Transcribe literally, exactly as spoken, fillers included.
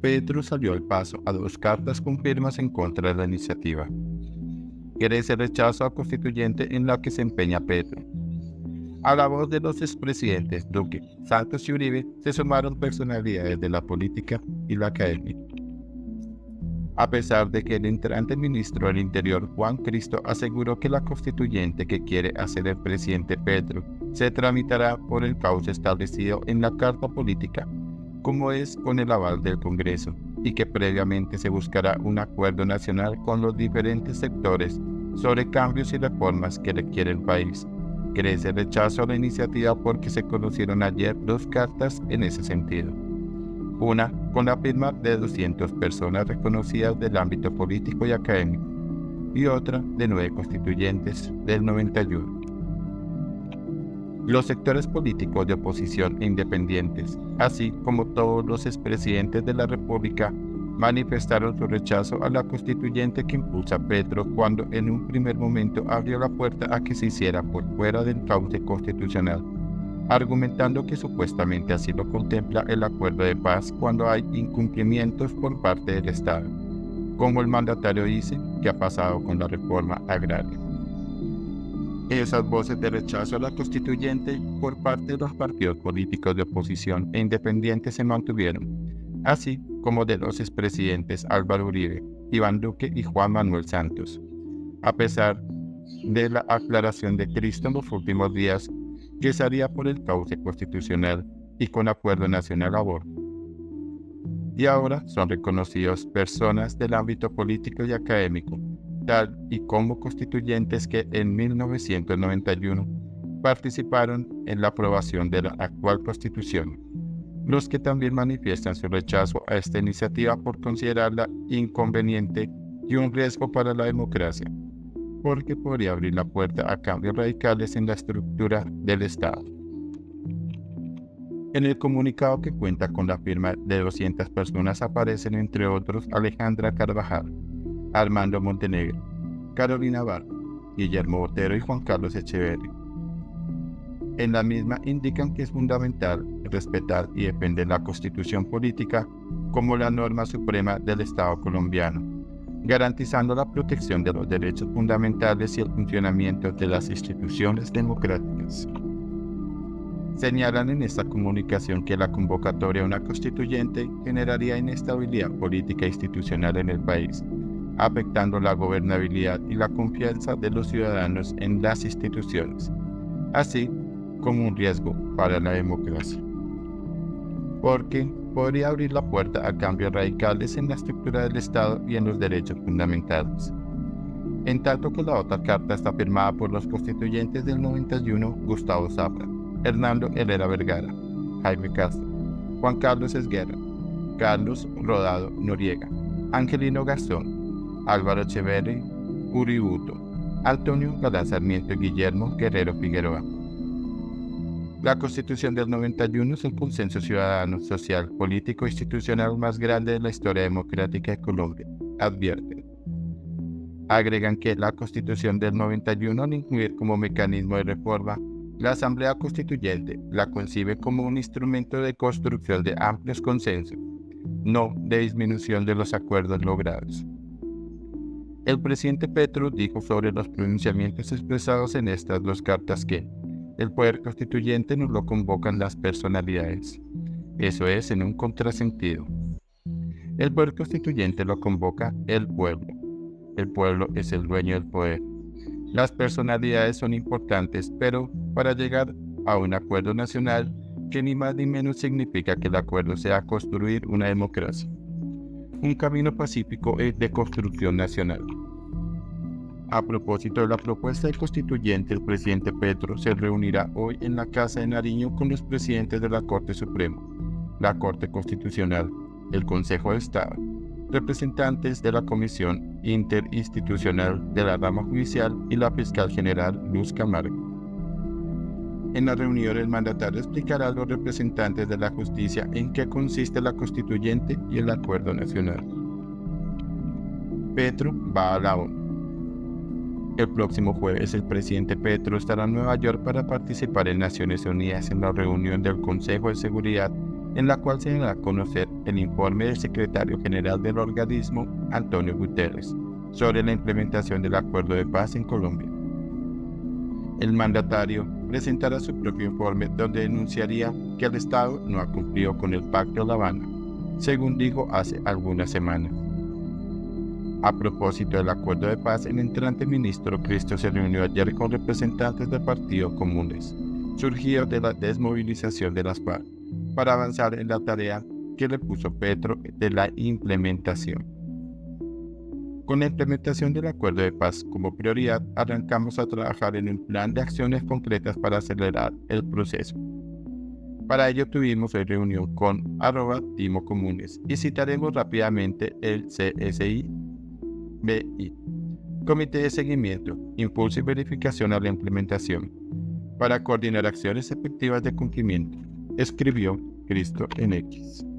Petro salió al paso a dos cartas con firmas en contra de la iniciativa. Crece rechazo al constituyente en la que se empeña Petro. A la voz de los expresidentes Duque, Santos y Uribe se sumaron personalidades de la política y la academia. A pesar de que el entrante ministro del Interior, Juan Cristo, aseguró que la constituyente que quiere hacer el presidente Petro se tramitará por el cauce establecido en la Carta Política, como es con el aval del Congreso, y que previamente se buscará un acuerdo nacional con los diferentes sectores sobre cambios y reformas que requiere el país. Crece el rechazo a la iniciativa porque se conocieron ayer dos cartas en ese sentido. Una con la firma de doscientas personas reconocidas del ámbito político y académico, y otra de nueve constituyentes del noventa y uno. Los sectores políticos de oposición e independientes, así como todos los expresidentes de la República, manifestaron su rechazo a la constituyente que impulsa Petro cuando en un primer momento abrió la puerta a que se hiciera por fuera del cauce constitucional, argumentando que supuestamente así lo contempla el acuerdo de paz cuando hay incumplimientos por parte del Estado, como el mandatario dice que ha pasado con la reforma agraria. Esas voces de rechazo a la constituyente por parte de los partidos políticos de oposición e independientes se mantuvieron, así como de los expresidentes Álvaro Uribe, Iván Duque y Juan Manuel Santos, a pesar de la aclaración de Cristo en los últimos días que se haría por el cauce constitucional y con acuerdo nacional a aborto. Y ahora son reconocidos personas del ámbito político y académico, tal y como constituyentes que en mil novecientos noventa y uno participaron en la aprobación de la actual Constitución, los que también manifiestan su rechazo a esta iniciativa por considerarla inconveniente y un riesgo para la democracia, porque podría abrir la puerta a cambios radicales en la estructura del Estado. En el comunicado, que cuenta con la firma de doscientas personas, aparecen entre otros Alejandra Carvajal, Armando Montenegro, Carolina Barro, Guillermo Botero y Juan Carlos Echeverri. En la misma indican que es fundamental respetar y defender la Constitución política como la norma suprema del Estado colombiano, garantizando la protección de los derechos fundamentales y el funcionamiento de las instituciones democráticas. Señalan en esta comunicación que la convocatoria a una constituyente generaría inestabilidad política e institucional en el país, afectando la gobernabilidad y la confianza de los ciudadanos en las instituciones, así como un riesgo para la democracia, porque podría abrir la puerta a cambios radicales en la estructura del Estado y en los derechos fundamentales. En tanto que la otra carta está firmada por los constituyentes del noventa y uno, Gustavo Zafra, Hernando Herrera Vergara, Jaime Castro, Juan Carlos Esguerra, Carlos Rodado Noriega, Angelino Garzón, Álvaro Echeverri, Uributo, Antonio Galán Sarmiento y Guillermo Guerrero Figueroa. La Constitución del noventa y uno es el consenso ciudadano, social, político e institucional más grande de la historia democrática de Colombia, advierten. Agregan que la Constitución del noventa y uno, al incluir como mecanismo de reforma la Asamblea Constituyente, la concibe como un instrumento de construcción de amplios consensos, no de disminución de los acuerdos logrados. El presidente Petro dijo sobre los pronunciamientos expresados en estas dos cartas que el poder constituyente no lo convocan las personalidades. Eso es en un contrasentido. El poder constituyente lo convoca el pueblo. El pueblo es el dueño del poder. Las personalidades son importantes, pero para llegar a un acuerdo nacional, que ni más ni menos significa que el acuerdo sea construir una democracia. Un camino pacífico es de construcción nacional. A propósito de la propuesta de constituyente, el presidente Petro se reunirá hoy en la Casa de Nariño con los presidentes de la Corte Suprema, la Corte Constitucional, el Consejo de Estado, representantes de la Comisión Interinstitucional de la Rama Judicial y la Fiscal General Luz Camargo. En la reunión, el mandatario explicará a los representantes de la justicia en qué consiste la constituyente y el acuerdo nacional. Petro va a la ONU. El próximo jueves, el presidente Petro estará en Nueva York para participar en Naciones Unidas en la reunión del Consejo de Seguridad en la cual se da a conocer el informe del secretario general del organismo, Antonio Guterres, sobre la implementación del Acuerdo de Paz en Colombia. El mandatario presentará su propio informe donde denunciaría que el Estado no ha cumplido con el Pacto de La Habana, según dijo hace algunas semanas. A propósito del acuerdo de paz, el entrante ministro Cristo se reunió ayer con representantes del Partido Comunes, surgidos de la desmovilización de las FARC, para avanzar en la tarea que le puso Petro de la implementación. Con la implementación del acuerdo de paz como prioridad, arrancamos a trabajar en un plan de acciones concretas para acelerar el proceso. Para ello tuvimos hoy reunión con arroba Timo Comunes y citaremos rápidamente el C S I B I, Comité de Seguimiento, Impulso y Verificación a la Implementación, para coordinar acciones efectivas de cumplimiento, escribió Cristo en X.